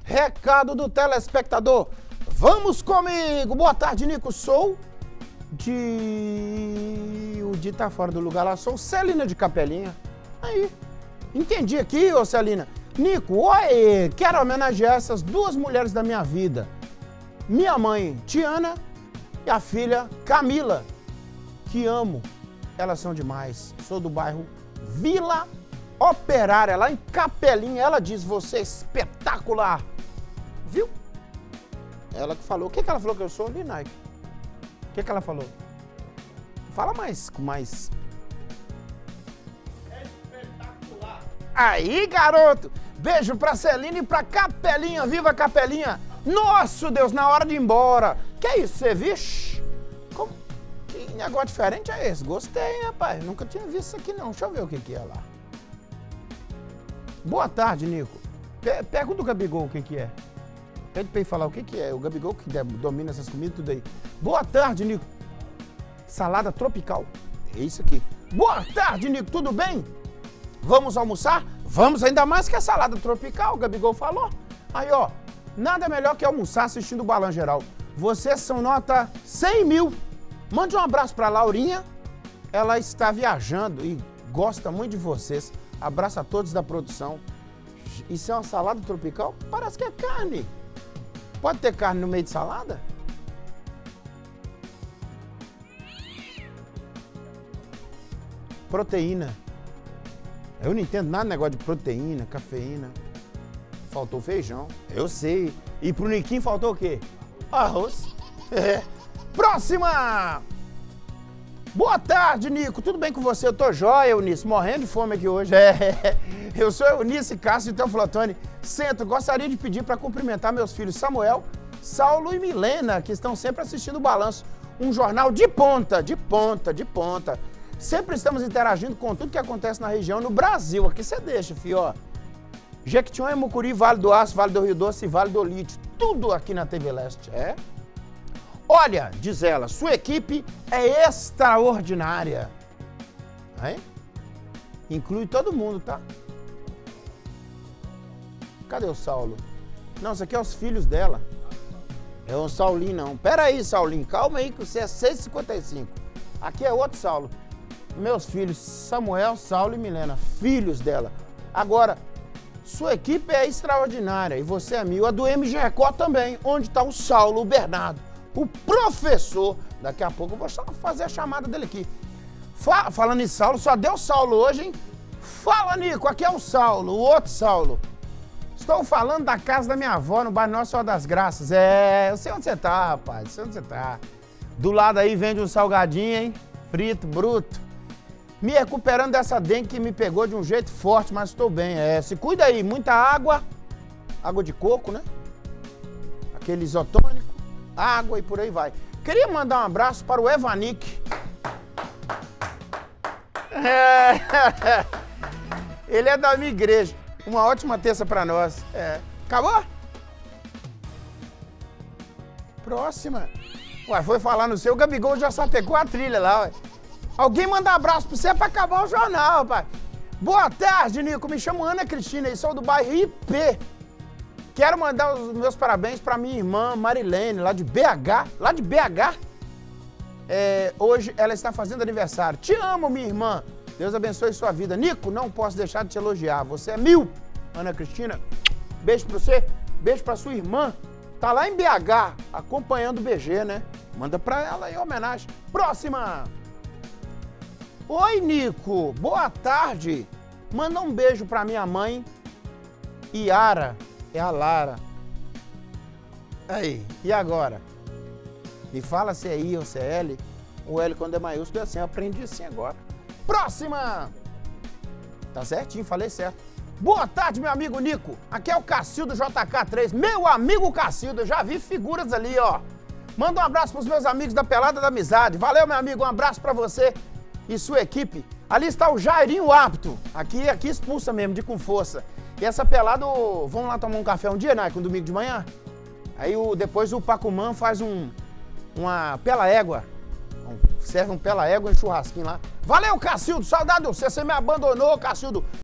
Recado do telespectador. Vamos comigo. Boa tarde, Nico. Sou de... O Di tá fora do lugar lá. Sou Celina de Capelinha. Aí. Entendi aqui, ô Celina. Nico, oi. Quero homenagear essas duas mulheres da minha vida. Minha mãe, Tiana, e a filha, Camila, que amo. Elas são demais. Sou do bairro Vila Operária, lá em Capelinha. Ela diz, você é espetacular. Viu? Ela que falou. O que ela falou que eu sou, Nike? O que ela falou? Fala mais, com mais... É espetacular. Aí, garoto. Beijo pra Celina e pra Capelinha. Viva Capelinha. Nossa, Deus, na hora de ir embora. Que é isso, você vixe? Como? Que negócio diferente é esse? Gostei, rapaz. Nunca tinha visto isso aqui, não. Deixa eu ver o que é lá. Boa tarde, Nico. Pergunta do Gabigol o que é. Pede pra ele falar o que é. O Gabigol que domina essas comidas, tudo aí. Boa tarde, Nico. Salada tropical. É isso aqui. Boa tarde, Nico. Tudo bem? Vamos almoçar? Vamos, ainda mais que a salada tropical, o Gabigol falou. Aí, ó. Nada melhor que almoçar assistindo o Balan Geral. Vocês são nota 100 mil. Mande um abraço pra Laurinha. Ela está viajando e gosta muito de vocês. Abraço a todos da produção. Isso é uma salada tropical? Parece que é carne. Pode ter carne no meio de salada? Proteína. Eu não entendo nada do negócio de proteína, cafeína. Faltou feijão, eu sei. E pro Niquinho faltou o quê? Arroz. É. Próxima! Boa tarde, Nico. Tudo bem com você? Eu tô jóia, Eunice. Morrendo de fome aqui hoje. Eu sou Eunice Cássio de Teoflotone. Centro, gostaria de pedir para cumprimentar meus filhos Samuel, Saulo e Milena, que estão sempre assistindo o Balanço. Um jornal de ponta, de ponta, de ponta. Sempre estamos interagindo com tudo que acontece na região, no Brasil. Aqui você deixa, filho, ó. Jequitinhonha, Mucuri, Vale do Aço, Vale do Rio Doce e Vale do Lítio. Tudo aqui na TV Leste, é? Olha, diz ela, sua equipe é extraordinária. Aí? Inclui todo mundo, tá? Cadê o Saulo? Não, isso aqui é os filhos dela. É o Saulinho, não. Pera aí, Saulinho, calma aí que você é 6h55. Aqui é outro Saulo. Meus filhos, Samuel, Saulo e Milena, filhos dela. Agora, sua equipe é extraordinária e você é mil. A do MG Record também, onde está o Saulo, o Bernardo, o professor. Daqui a pouco eu vou fazer a chamada dele aqui. Falando em Saulo, só deu Saulo hoje, hein? Fala, Nico, aqui é o Saulo, o outro Saulo. Estou falando da casa da minha avó, no bairro Nossa Senhora das Graças. É, eu sei onde você tá, rapaz, eu sei onde você tá. Do lado aí vende um salgadinho, hein? Frito, bruto. Me recuperando dessa dengue que me pegou de um jeito forte, mas estou bem. É, se cuida aí, muita água, água de coco, né? Aquele isotônico, água e por aí vai. Queria mandar um abraço para o Evanik. Ele é da minha igreja. Uma ótima terça para nós. É. Acabou? Próxima. Ué, foi falar no seu, o Gabigol já sapecou a trilha lá, ué. Alguém manda um abraço pra você pra acabar o jornal, rapaz. Boa tarde, Nico. Me chamo Ana Cristina e sou do bairro IP. Quero mandar os meus parabéns pra minha irmã Marilene, lá de BH. Lá de BH. Hoje ela está fazendo aniversário. Te amo, minha irmã. Deus abençoe sua vida. Nico, não posso deixar de te elogiar. Você é mil. Ana Cristina, beijo pra você. Beijo pra sua irmã. Tá lá em BH, acompanhando o BG, né? Manda pra ela aí homenagem. Próxima! Oi, Nico. Boa tarde. Manda um beijo pra minha mãe, Yara. É a Lara. Aí, e agora? Me fala se é I ou se é L. O L quando é maiúsculo é assim, eu aprendi assim agora. Próxima! Tá certinho, falei certo. Boa tarde, meu amigo Nico. Aqui é o Cacildo JK3. Meu amigo Cacildo, eu já vi figuras ali, ó. Manda um abraço pros meus amigos da Pelada da Amizade. Valeu, meu amigo, um abraço pra você e sua equipe. Ali está o Jairinho Apto. Aqui expulsa mesmo, de com força. E essa pelada, vamos lá tomar um café um dia, né? Um domingo de manhã? Aí depois o Pacumã faz uma pela-égua. Serve um pela-égua e um churrasquinho lá. Valeu, Cacildo, saudade de você me abandonou, Cacildo.